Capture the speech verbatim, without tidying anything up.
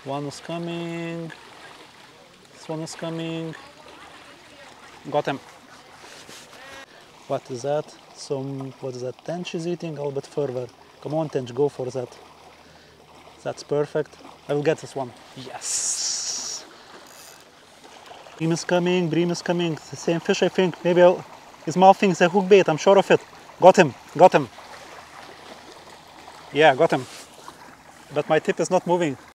One is coming. This one is coming. Got him. What is that? Some, what is that? Tench is eating a little bit further. Come on, Tench, go for that. That's perfect. I will get this one. Yes! Bream is coming, Bream is coming. The same fish, I think. Maybe I'll, his mouthing is a hook bait, I'm sure of it. Got him, got him. Yeah, got him. But my tip is not moving.